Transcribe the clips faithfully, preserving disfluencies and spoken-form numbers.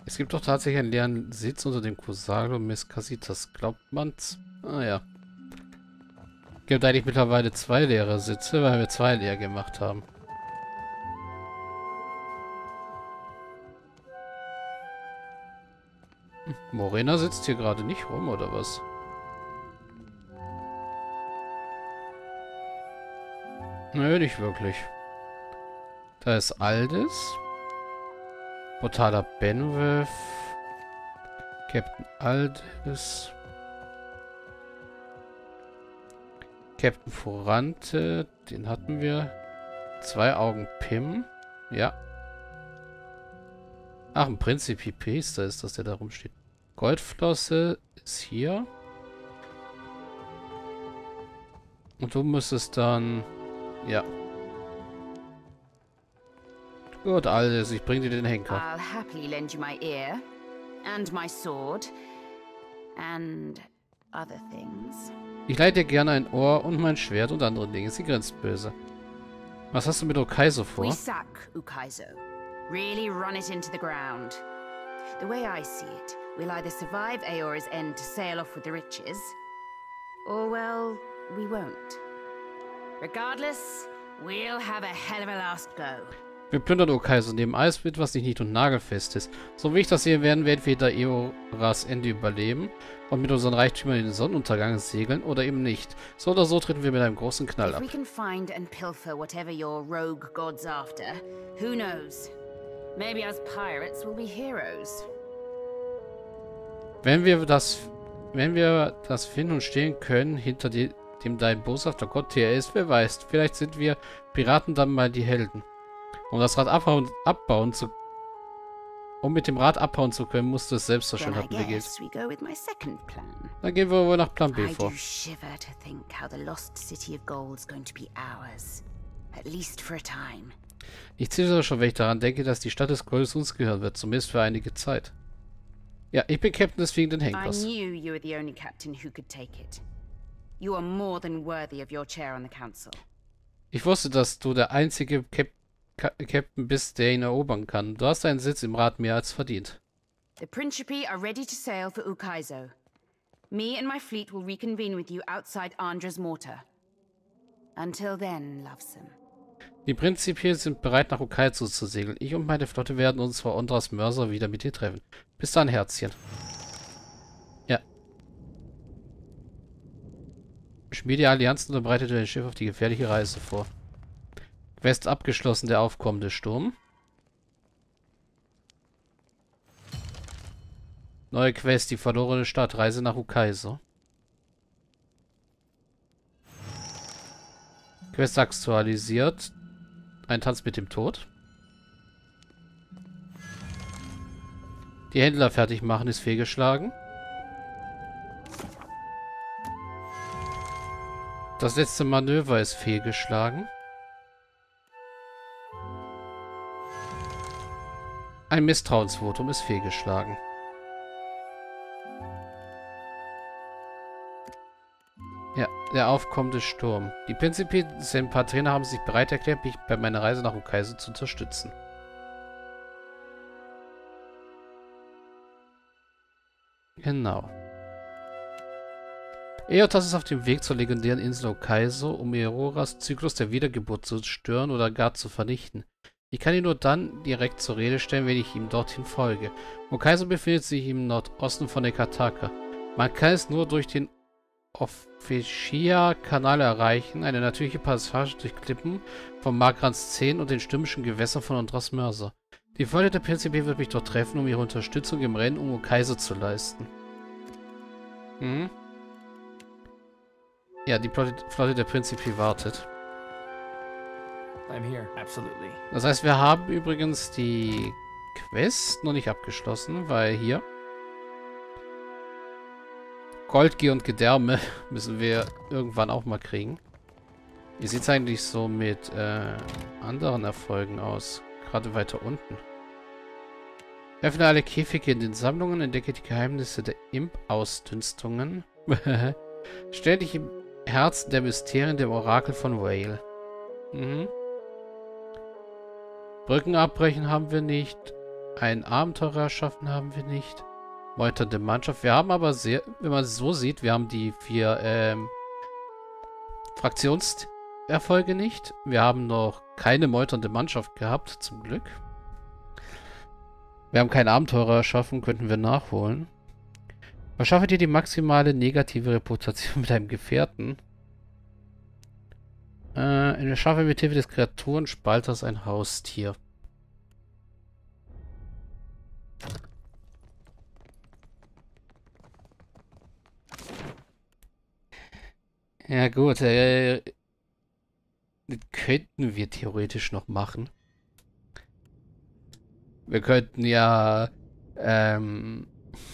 Es gibt doch tatsächlich einen leeren Sitz unter dem Kusalo Mescasitas. Glaubt man's? Ah ja. Es gibt eigentlich mittlerweile zwei leere Sitze, weil wir zwei leer gemacht haben. Hm, Morena sitzt hier gerade nicht rum, oder was? Nö, nicht wirklich. Da ist Aldis. Brutaler Benwolf. Captain Aldis. Captain Forante. Den hatten wir. Zwei Augen Pim. Ja. Ach, ein Prinzipi Priester ist das, der da rumsteht. Goldflosse ist hier. Und du müsstest dann... Ja. Gut, alles. Ich bring dir den Henker. I'll happily lend you my ear and my sword and other things. Ich leih dir gerne ein Ohr und mein Schwert und andere Dinge. Sie grinst böse. Was hast du mit Ukaizo vor? We sack Ukaizo. Really run it into the ground. The way I see it, we'll either survive Aora's end to sail off with the riches, or, well, we won't. Regardless, we'll have a hell of a last go. Wir plündern Ukaizo und nehmen alles mit, was nicht nied- und nagelfest ist. So wie ich das sehe, werden wir entweder Aoras Ende überleben und mit unseren Reichtümern in den Sonnenuntergang segeln oder eben nicht. So oder so treten wir mit einem großen Knall ab. If we can find and pilfer whatever your rogue god's after, who knows? Maybe us pirates will be heroes. Wenn wir das, wenn wir das finden und stehen können, hinter die, dem dein boshafter Gott hier ist, wer weiß, vielleicht sind wir Piraten dann mal die Helden. Um das Rad abbauen, abbauen zu, um mit dem Rad abhauen zu können, musst du es selbst so schön Then I hatten, wie geht. guess we go with my second plan. Dann gehen wir wohl nach Plan B I vor. do shiver to think how the lost city of gold's going to be ours. At least for a time. Ich zittere schon, wenn ich daran denke, dass die Stadt des Goldes uns gehören wird, zumindest für einige Zeit. Ja, ich bin Captain des fliegenden I Henkers. knew you were the only captain who could take it. You are more than worthy of your chair on the council. Ich wusste, dass du der einzige Cap Ka Captain bist, der ihn erobern kann. Du hast einen Sitz im Rat mehr als verdient. The Principi are ready to sail for Ukaizo. Me and my fleet will reconvene with you outside Andra's Mortar. Until then, lovesome. Die Prinzipien sind bereit, nach Ukaizo zu segeln. Ich und meine Flotte werden uns vor Ondras Mörser wieder mit dir treffen. Bis dann, Herzchen. Ja. Schmiede Allianzen und bereitete dein Schiff auf die gefährliche Reise vor. Quest abgeschlossen, der aufkommende Sturm. Neue Quest, die verlorene Stadt, Reise nach Ukaizo. Quest aktualisiert. Ein Tanz mit dem Tod. Die Händler fertig machen ist fehlgeschlagen. Das letzte Manöver ist fehlgeschlagen. Ein Misstrauensvotum ist fehlgeschlagen. Ja, der aufkommende Sturm. Die Principi Sempatrina haben sich bereit erklärt, mich bei meiner Reise nach Ukaizo zu unterstützen. Genau. Eotas ist auf dem Weg zur legendären Insel Ukaizo, um Aoras Zyklus der Wiedergeburt zu stören oder gar zu vernichten. Ich kann ihn nur dann direkt zur Rede stellen, wenn ich ihm dorthin folge. Ukaizo befindet sich im Nordosten von Ekataka. Man kann es nur durch den Officia-Kanal erreichen, eine natürliche Passage durch Klippen von Magrans zehn und den stürmischen Gewässern von Ondras Mörser. Die Flotte der Principi wird mich dort treffen, um ihre Unterstützung im Rennen um Ukaizo zu leisten. Hm? Ja, die Flotte der Principi wartet. I'm here, absolutely. Das heißt, wir haben übrigens die Quest noch nicht abgeschlossen, weil hier Goldgier und Gedärme müssen wir irgendwann auch mal kriegen. Wie sieht es eigentlich so mit äh, anderen Erfolgen aus? Gerade weiter unten. Öffne alle Käfige in den Sammlungen, entdecke die Geheimnisse der Imp-Ausdünstungen. Stell dich im Herzen der Mysterien dem Orakel von Vale. Mhm. Brücken abbrechen haben wir nicht. Ein Abenteurer erschaffen haben wir nicht. Meuternde Mannschaft. Wir haben aber sehr, wenn man es so sieht, wir haben die vier ähm, Fraktionserfolge nicht. Wir haben noch keine meuternde Mannschaft gehabt, zum Glück. Wir haben keinen Abenteurer erschaffen, könnten wir nachholen. Verschaffe dir die maximale negative Reputation mit einem Gefährten. Äh, erschaffe mit Hilfe des Kreaturenspalters ein Haustier. Ja gut, äh, das könnten wir theoretisch noch machen. Wir könnten ja ähm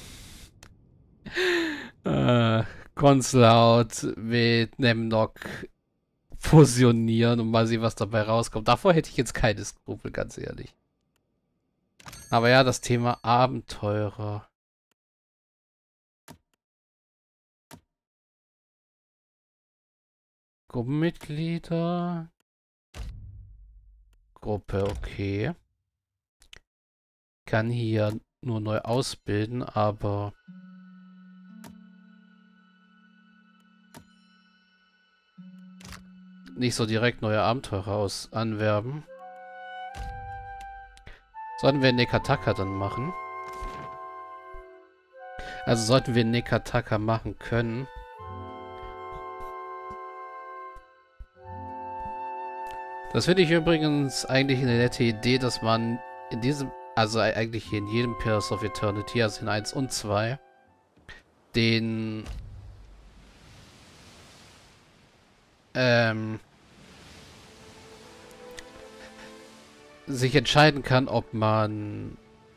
äh, Conslaut mit Nemnock fusionieren und mal sehen, was dabei rauskommt. Davor hätte ich jetzt keine Skrupel, ganz ehrlich. Aber ja, das Thema Abenteurer. Gruppenmitglieder. Gruppe, okay. Kann hier nur neu ausbilden, aber nicht so direkt neue Abenteurer aus anwerben. Sollten wir Nekataka dann machen? Also sollten wir Nekataka machen können. Das finde ich übrigens eigentlich eine nette Idee, dass man in diesem, also eigentlich hier in jedem Pillars of Eternity, also in eins und zwei, den ähm, sich entscheiden kann, ob man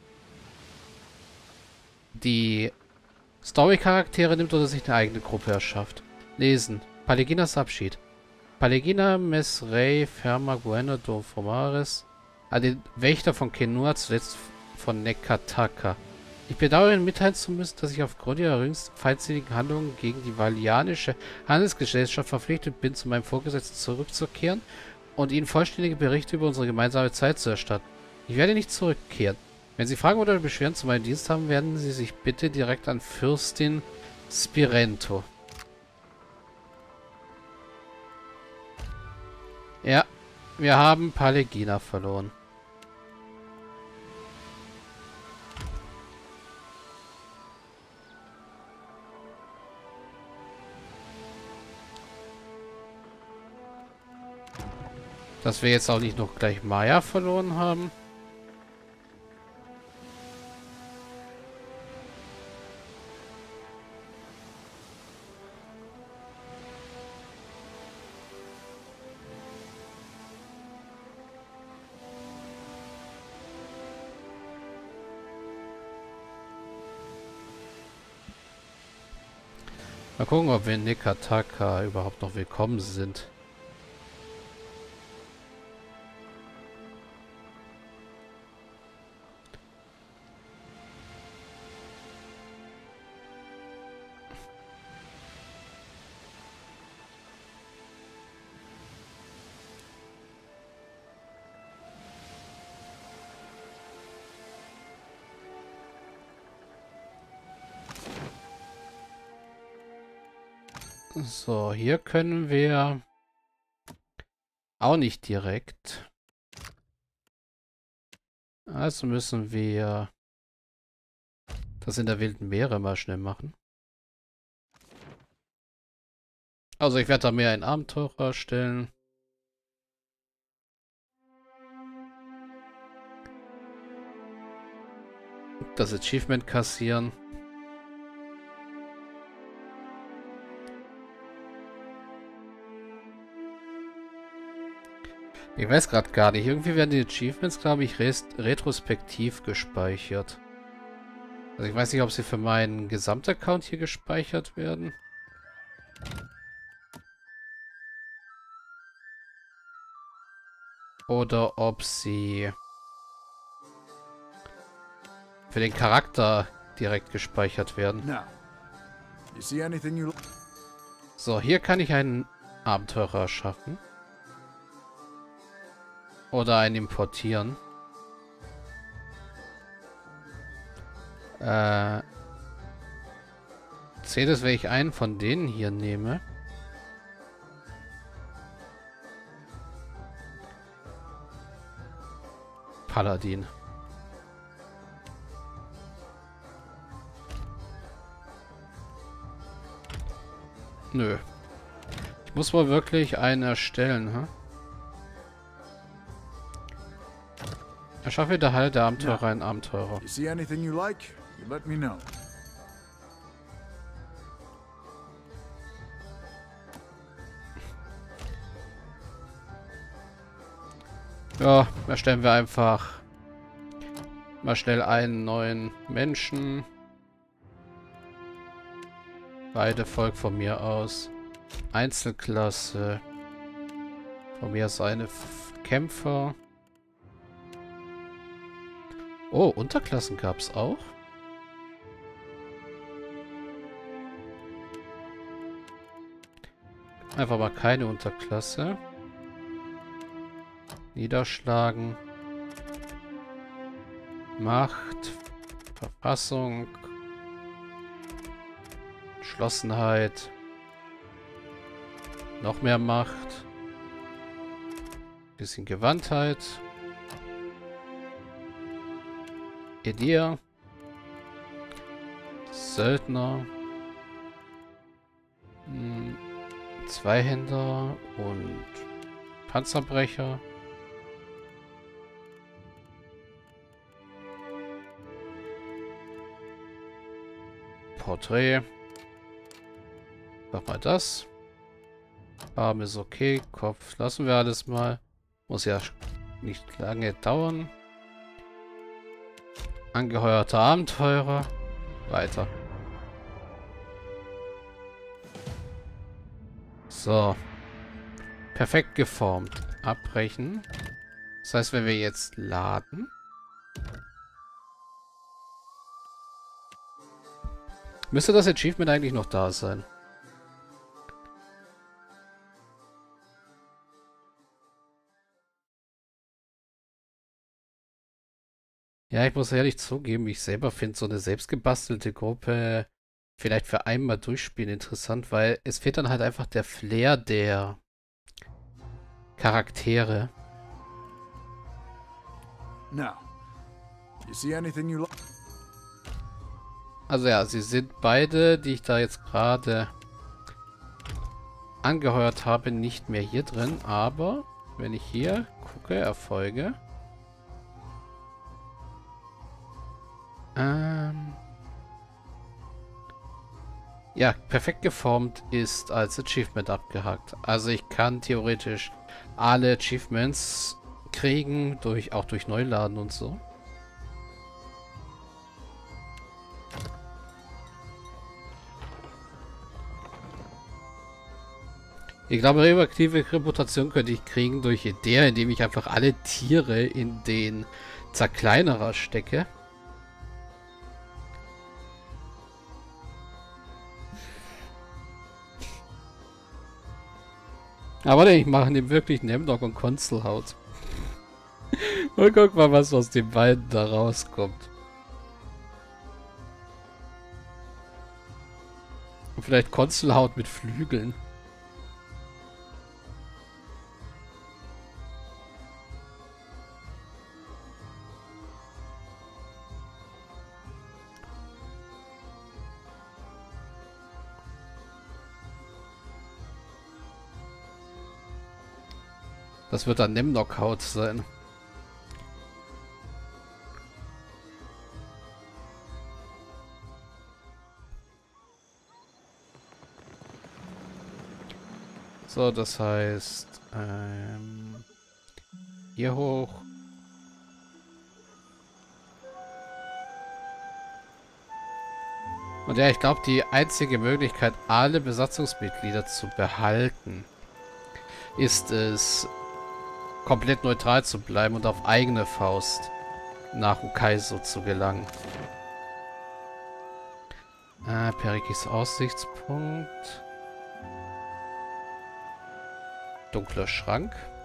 die Story-Charaktere nimmt oder sich eine eigene Gruppe erschafft. Lesen. Paleginas Abschied. Palegina Mesrei Ferma Gueno do Fomares, an den Wächter von Kenua, zuletzt von Nekataka. Ich bedauere Ihnen mitteilen zu müssen, dass ich aufgrund Ihrer jüngsten feindselige Handlungen gegen die valianische Handelsgesellschaft verpflichtet bin, zu meinem Vorgesetzten zurückzukehren und Ihnen vollständige Berichte über unsere gemeinsame Zeit zu erstatten. Ich werde nicht zurückkehren. Wenn Sie Fragen oder Beschwerden zu meinem Dienst haben, werden Sie sich bitte direkt an Fürstin Spirento. Ja, wir haben Palegina verloren. Dass wir jetzt auch nicht noch gleich Maya verloren haben. Mal gucken, ob wir in Nekataka überhaupt noch willkommen sind. So, hier können wir auch nicht direkt. Also müssen wir das in der wilden Meere mal schnell machen. Also ich werde da mehr ein Abenteurer stellen. Das Achievement kassieren. Ich weiß gerade gar nicht. Irgendwie werden die Achievements, glaube ich, retrospektiv gespeichert. Also ich weiß nicht, ob sie für meinen Gesamtaccount hier gespeichert werden. Oder ob sie für den Charakter direkt gespeichert werden. So, hier kann ich einen Abenteurer schaffen. Oder einen importieren. Äh, zählt es, wenn ich einen von denen hier nehme? Paladin. Nö. Ich muss wohl wirklich einen erstellen, ha? Erschaffe der Halle der Abenteurer ein Abenteurer. You see anything you like, you let me know. Ja, erstellen wir einfach mal schnell einen neuen Menschen. Beide Volk von mir aus. Einzelklasse. Von mir aus eine F Kämpfer. Oh, Unterklassen gab es auch. Einfach mal keine Unterklasse. Niederschlagen. Macht. Verfassung. Entschlossenheit. Noch mehr Macht. Bisschen Gewandtheit. Edir. Söldner. Hm, Zweihänder und Panzerbrecher. Porträt. Mach mal das. Arm ist okay. Kopf lassen wir alles mal. Muss ja nicht lange dauern. Angeheuerter Abenteurer. Weiter. So. Perfekt geformt. Abbrechen. Das heißt, wenn wir jetzt laden. Müsste das Achievement eigentlich noch da sein? Ja, ich muss ehrlich zugeben, ich selber finde so eine selbstgebastelte Gruppe vielleicht für einmal durchspielen interessant, weil es fehlt dann halt einfach der Flair der Charaktere. Now, you see anything you like? Also ja, sie sind beide, die ich da jetzt gerade angeheuert habe, nicht mehr hier drin, aber wenn ich hier gucke, Erfolge. Ähm ja, perfekt geformt ist als Achievement abgehakt. Also ich kann theoretisch alle Achievements kriegen, durch auch durch Neuladen und so. Ich glaube, reaktive Reputation könnte ich kriegen durch Idee, indem ich einfach alle Tiere in den Zerkleinerer stecke. Aber ich mache dem wirklich Nemdok und Konzelhaut. Und guck mal, was aus den beiden da rauskommt. Und vielleicht Konzelhaut mit Flügeln. Das wird dann Nemnok-Haut sein. So, das heißt, ähm, hier hoch. Und ja, ich glaube, die einzige Möglichkeit, alle Besatzungsmitglieder zu behalten, ist es, komplett neutral zu bleiben und auf eigene Faust nach Ukaiso zu gelangen. Äh, Perikis Aussichtspunkt. Dunkler Schrank.